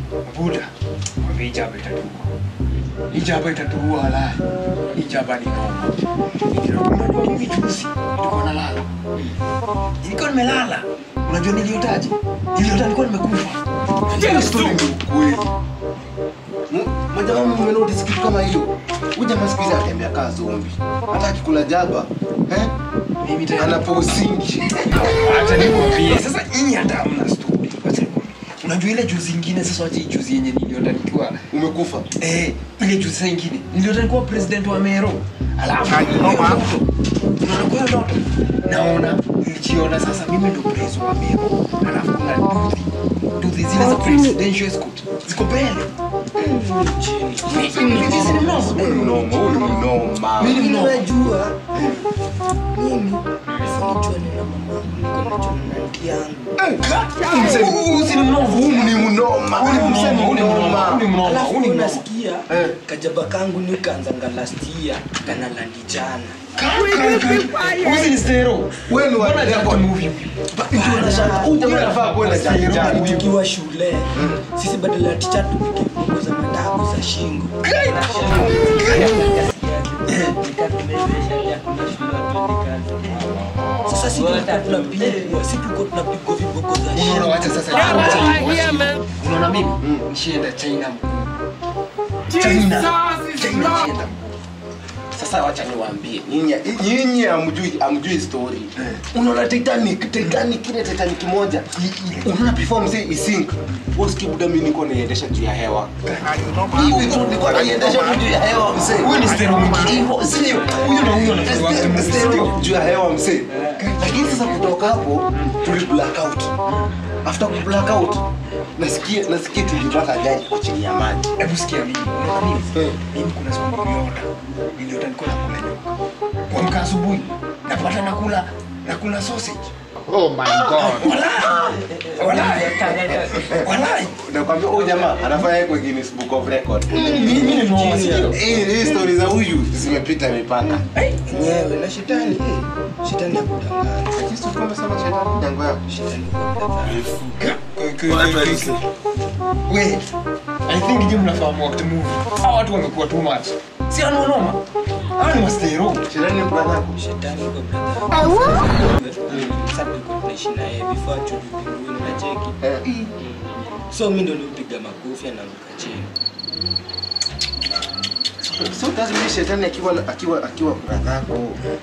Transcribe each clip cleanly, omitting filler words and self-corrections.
Buda. Mwambie Jaba itatuua. Hii Jaba itatuua la. Hii Jaba ni noma. Unajua mimi juzi nilikuwa nalala. Nilikuwa nimelala. Unajua niliotaje? Niliota nilikuwa nimekufa. Ndio story ni kweli. Mmoja wao mmenotice kitu kama hiyo. Uja masikiza atembea kama zombie. Hata akikula Jaba, mimi tena anaposingi. Acha nikwambie. Sasa hii hata hamna story. Acha nikwambie. Unajua ile juzi nyingine sasa acha juzi yenye niliota nikiwa Umekufa. Ile juzi nyingine niliota nilikuwa president wa Mero. Alafu unakuwa ndoto. Naona nilijiona sasa mimi ndo president wa Mero. Alafu kuna duthi zile za presidential school. Ziko mbele. Mimi najua. Mimi sijua ni mama niko najua na auntie yangu. Alafu unasikia kajaba kangu ni kaanzanga last year kana landi jana. Uzi ni stero. Wewe ni wana japo movie. Unafaa kwenda jana tukiwa shule. Sisi badala ya teacher tukipunguza madabu za shingo. Sasa sisi tunapigwa viboko za shingo. Unaona sasa. Unaona mimi nishienda China. China. Sasa wacha niwaambie. Nyinyi hamjui story. Unaona Titanic ile Titanic moja. Unaona perform say isink. Usikie buda mimi niko naendesha juu ya hewa. Hivi tu niko naendesha juu ya hewa msee. Wewe ni stereo mwingine. Hivyo sio. Huyo na huyo na stereo juu ya hewa msee. Lakini sasa kutoka hapo tuli blackout. After ku blackout nasikia tulipata gari kwa chini ya maji. Hebu sikia mimi. Unaona nini? Mimi kuna siku niliota nilikuwa nakula nyoka. Kuamka asubuhi napata nakula sausage. Oh my god. Walai. Nakwambia huyu jamaa anafanya kwa Guinness Book of Record. Mimi ni mnoma sio. Hii story za huyu zimepita mipaka. Nyewe na shetani akudanganya. Kisu kama sema shetani dango yako. Shetani Wait. I think ndio mnafahamu wakati movie. Hao watu wamekuwa too much. Si anonoma. Ni mastero. Shetani brother yako. Shetani kwa brother. Sababu kwa na yeye before to do na cheki. So mimi ndo nilipiga makofi na mkachini. So does mean shetani akiwa brother yako.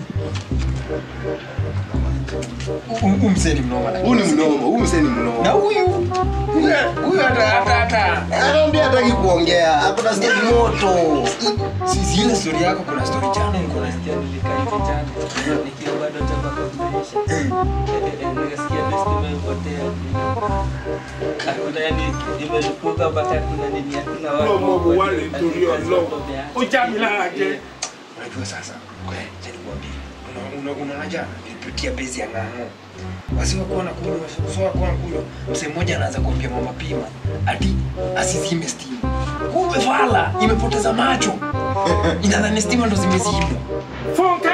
Umseni mnoma lakini. Huyu ni mnoma, huyu mseni mnoma. Na huyu hata. Anaambia hataki kuongea. Hakuna story moto. Si ile story yako kuna story chana niko nasikia Nilikaa hivi jana. Nikiwa bado Jaba kuendesha. Nikasikia best imepotea. Hakuna yani nimelipuka mpaka kuna nini hakuna watu. Wale tulio low. Uchamila yake. Unajua sasa. Kwa hiyo nikwambie. Unaona jana nilipitia base ya ng'ang'o. Wasiwa kuwa na kunywa, sio kuwa kunywa. Msee mmoja anaanza kuambia mama pima ati asizime steam. Kumbe fala imepoteza macho. Inadhani steam ndo zimezimwa. Funka.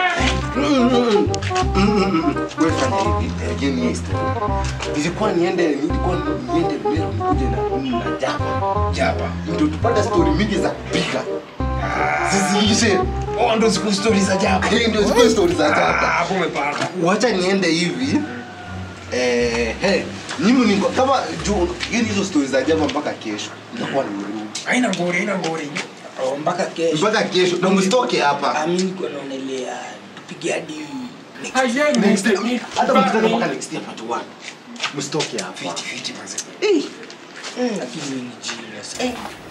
Wewe fanya hivi, again ni story. Nilikuwa niende Meru nikuje na Jaba. Ndio tupata story mingi za kupika. Sisi Ndo siku story za Jaba. ndio ziko story za Jaba. Hapo umepata. Wacha niende hivi. Mimi niko kama hizo stories za Jaba mpaka kesho. Nitakuwa nimerudi. Haina ngori. Mpaka kesho. Mpaka kesho. Na msitoke hapa. Amini kwa naonelea tupige hadi Next time. Hata mkitaka mpaka next year part 1. Msitoke hapa. Fiti manze. lakini ni jina.